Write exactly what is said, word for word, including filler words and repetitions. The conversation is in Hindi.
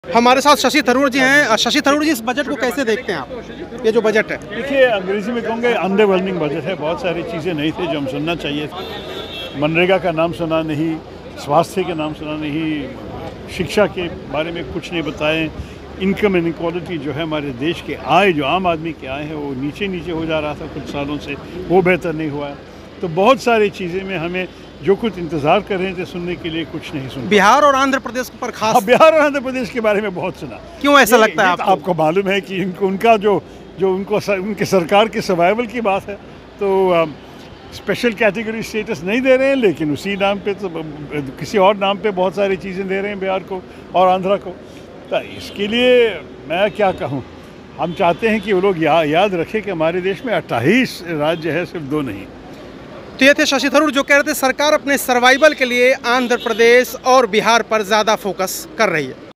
हमारे साथ शशि थरूर जी हैं। शशि थरूर जी, इस बजट को कैसे देखते हैं आप, ये जो बजट है? देखिए, अंग्रेजी में कहूँगे अंडरवेलमिंग बजट है। बहुत सारी चीज़ें नहीं थी जो हम सुनना चाहिए थे। मनरेगा का नाम सुना नहीं, स्वास्थ्य के नाम सुना नहीं, शिक्षा के बारे में कुछ नहीं बताएं, इनकम इनक्वालिटी जो है हमारे देश के आय, जो आम आदमी के आय है वो नीचे नीचे हो जा रहा था कुछ सालों से, वो बेहतर नहीं हुआ। तो बहुत सारी चीज़ें में हमें जो कुछ इंतज़ार कर रहे थे सुनने के लिए कुछ नहीं सुना। बिहार और आंध्र प्रदेश पर खास हाँ, बिहार और आंध्र प्रदेश के बारे में बहुत सुना। क्यों ऐसा ये, लगता है ये आपको? आपको मालूम है कि इनको उनका जो जो उनको सर, उनके सरकार की सर्वाइवल की बात है, तो स्पेशल कैटेगरी स्टेटस नहीं दे रहे हैं, लेकिन उसी नाम पे तो किसी और नाम पे बहुत सारी चीज़ें दे रहे हैं बिहार को और आंध्रा को। तो इसके लिए मैं क्या कहूँ, हम चाहते हैं कि वो लोग या, याद रखें कि हमारे देश में अट्ठाईस राज्य है, सिर्फ दो नहीं। तो ये थे शशि थरूर जो कह रहे थे सरकार अपने सर्वाइवल के लिए आंध्र प्रदेश और बिहार पर ज़्यादा फोकस कर रही है।